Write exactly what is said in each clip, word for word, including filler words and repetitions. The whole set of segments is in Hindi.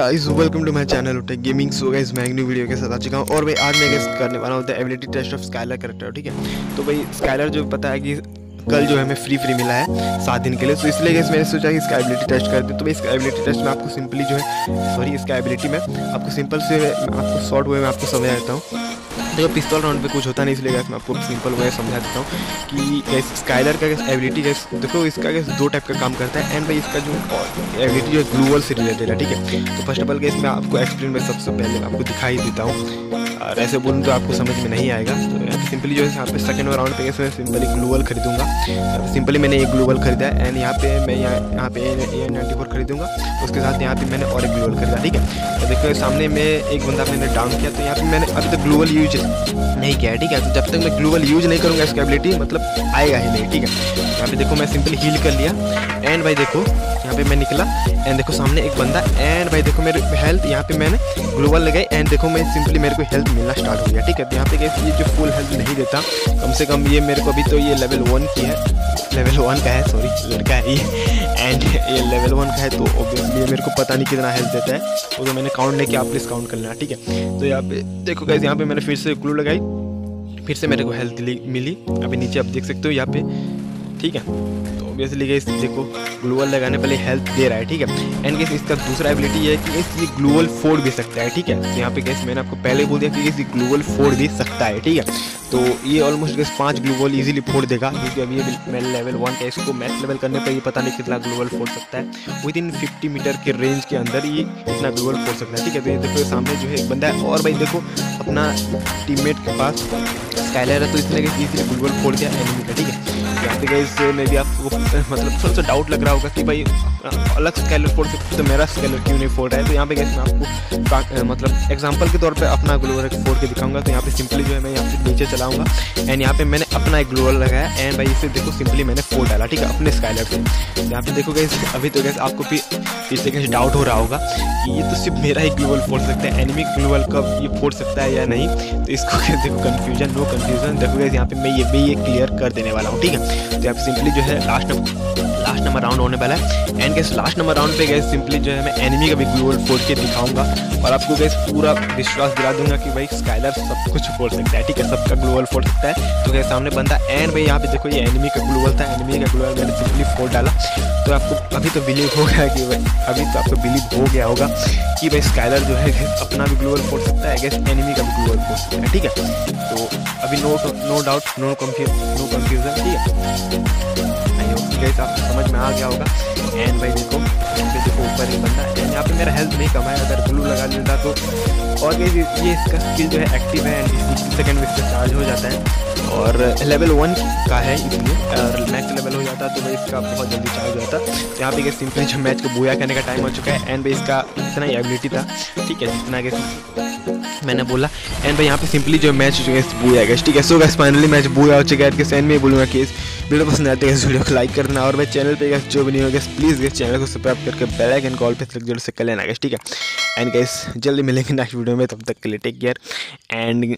Guys welcome to my channel Utech gaming. So guys मैं एक न्यू वीडियो के साथ आ चुका हूँ और भाई आज मैं गाइस करने वाला हूँ the ability test of Skyler character. ठीक है, तो भाई स्काइलर जो पता है कि कल जो है हमें फ्री फ्री मिला है सात दिन के लिए, तो इसलिए गाइस मैंने सोचा कि इसका एबिलिटी टेस्ट कर दें। तो भाई इसका एबिलिटी टेस्ट में आपको सिंपली जो है सॉरी इसका एबिलिटी में आपको सिंपल से आपको शॉर्ट वे में आपको समझा देता हूँ। देखो पिस्तौल राउंड पे कुछ होता नहीं, इसलिए गाइस मैं आपको सिंपल वे समझा देता हूँ कि गाइस स्काइलर का गाइस एबिलिटी गाइस देखो इसका गाइस दो टाइप का काम करता है। एंड भाई इसका जो एबिलिटी जो ग्लूवल से रिलेटेड है। ठीक है, तो फर्स्ट ऑफ ऑल गाइस मैं आपको एक्सप्लेन में सबसे पहले मैं आपको दिखाई देता हूँ और ऐसे बोलूँ तो आपको समझ में नहीं आएगा। तो सिंपली जो है यहाँ पे सेकंड राउंड पे मैं सिंपली ग्लूवल खरीदूंगा। सिंपली मैंने एक ग्लूवल खरीदा है एंड यहाँ पे मैं यहाँ यहाँ पे ए नाइन्टी फोर खरीदूंगा, उसके साथ यहाँ पे मैंने और एक ग्लूवल खरीदा। ठीक है, तो देखो सामने में एक बंदा मैंने डाउन किया, तो यहाँ पे मैंने अभी तक ग्लूवल यूज नहीं किया है। ठीक है, तो जब तक मैं ग्लूवल यूज नहीं करूँगा इसका एबिलिटी मतलब आएगा ही नहीं। ठीक है, यहाँ पे देखो मैं सिंपली हील कर लिया एंड भाई देखो यहाँ पे मैं निकला एंड देखो सामने एक बंदा एंड भाई देखो मेरे हेल्थ यहाँ पे मैंने ग्लूवल लगाई एंड देखो मैं सिंपली मेरे को हेल्थ मिलना स्टार्ट हो गया। ठीक है, तो यहाँ पे कैसे ये जो फुल हेल्थ नहीं देता, कम से कम ये मेरे को अभी तो ये लेवल वन की है, लेवल वन का है, सॉरी लड़का है ये एंड ये लेवल वन का है, तो ऑब्वियसली मेरे को पता नहीं कितना हेल्थ देता है, वो तो मैंने काउंट नहीं किया, आप प्लीज़ काउंट कर लेना। ठीक है, तो यहाँ पे देखो गाइस यहाँ पे मैंने फिर से ग्लू लगाई, फिर से मेरे को हेल्थ मिली, अभी नीचे आप देख सकते हो यहाँ पे। ठीक है, तो ऑब्वियसली गाइस देखो ग्लूवल लगाने पहले हेल्थ दे रहा है। ठीक है, एंड गाइस इसका दूसरा एबिलिटी ये है कि ये ग्लूवल फोड़ भी सकता है। ठीक है, तो यहाँ पे गाइस मैंने आपको पहले बोल दिया कि ये ग्लूवल फोड़ भी सकता है। ठीक है, तो ये ऑलमोस्ट गाइस पांच ग्लूवल इजीली फोड़ देगा, क्योंकि अभी ये मैं लेवल वन का इसको मैक्स लेवल करने पर ये पता नहीं कितना ग्लूवल फोड़ सकता है। विद इन फिफ्टी मीटर के रेंज के अंदर ये इतना ग्लूवल फोड़ सकता है। ठीक है, तो ये देखो सामने जो है एक बंदा है और भाई देखो अपना टीममेट के पास स्काइलर है, तो इसने इजीली ग्लूवल फोड़ दिया एनिमी का। ठीक है, यहाँ पे गाइस मे भी आपको मतलब थोड़ा सा डाउट लग रहा होगा कि भाई अलग स्केलर फोड़ सकते तो मेरा स्केलर क्यों नहीं फोड़ रहा है। तो यहाँ पे गाइस मैं आपको मतलब एग्जांपल के तौर पे अपना ग्लूवल फोड़ के दिखाऊंगा। तो यहाँ पे सिंपली जो है मैं यहाँ पे नीचे चलाऊंगा एंड यहाँ पे मैंने अपना एक ग्लूवल लगाया एंड भाई इसे देखो सिंपली मैंने फोड़ डाला। ठीक है, अपने स्काइलर से। यहाँ पे देखो गाइस अभी तो गाइस आपको भी इससे गाइस डाउट हो रहा होगा कि ये तो सिर्फ मेरा ही ग्लूवल फोड़ सकता है, एनिमी ग्लूवल कब ये फोड़ सकता है या नहीं। तो इसको देखो कन्फ्यूजन नो कन्फ्यूजन, देखो गाइस यहाँ पे मैं ये भी ये क्लियर कर देने वाला हूँ। ठीक है, तो यहाँ पे सिंपली जो है लास्ट लास्ट नंबर राउंड होने वाला है and guys last number round पे गैस सिंपली जो है मैं एनिमी का भी ग्लूवल फोड़ के दिखाऊंगा और आपको गैस पूरा विश्वास दिला दूंगा कि भाई स्काइलर सब कुछ फोड़ सकता है। ठीक है, सबका ग्लूवल फोड़ सकता है। तो गैस सामने बंदा एंड भाई यहाँ पे देखो ये एनिमी का ग्लूवल था, एनिमी का ग्लूवल मैंने सिंपली फोड़ डाला। तो आपको अभी तो बिलीव हो गया कि भाई अभी तो आपको बिलीव हो गया होगा कि भाई स्काइलर जो है अपना भी ग्लूवल फोड़ सकता है, गैस एनिमी का भी ग्लूवल फोड़ सकता है। ठीक है, तो अभी no no doubt no no confusion. ठीक है, गाइस आपको समझ में आ गया होगा एंड भाई देखो देखो ऊपर एक बंदा एंड यहाँ पे मेरा हेल्थ नहीं कम है, अगर ग्लू लगा लेता तो। और ये ये इसका स्किल जो है एक्टिव है एंड फिफ्टी सेकंड में इसका चार्ज हो जाता है और लेवल वन का है, इसलिए और मैक्स लेवल हो जाता तो भाई इसका बहुत जल्दी चार्ज हो जाता। तो यहाँ पे सिंपली जो मैच को बूया करने का टाइम हो चुका है एंड भाई इसका इतना ही एबिलिटी था। ठीक है, जितना कि मैंने बोला एंड भाई यहाँ पे सिंपली जो मैच जो है बूया गया। ठीक है, so guys finally match booyah हो चुका है। इसके सेंड में बोलूँगा कि इस वीडियो पसंद आते हैं इस वीडियो को लाइक कर देना और भाई चैनल पे गाइस जो भी नहीं होगा प्लीज़ गाइस चैनल को सब्सक्राइब करके बेल आइकन कॉल पे क्लिक जरूर से कर लेना गाइस। ठीक है, एंड गाइस जल्दी मिलेंगे नेक्स्ट वीडियो में, तब तक के लिए take care and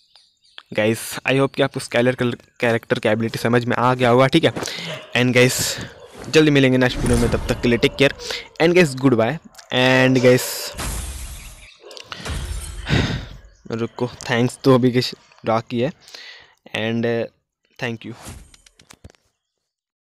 guys I hope कि आपको स्काइलर कैरेक्टर की एबिलिटी समझ में आ गया होगा। ठीक है, एंड गाइस जल्दी मिलेंगे नेक्स्ट वीडियो में, तब तक के लिए take care and guys good bye and guys रुको थैंक्स तो अभी किस बाकी है एंड थैंक यू।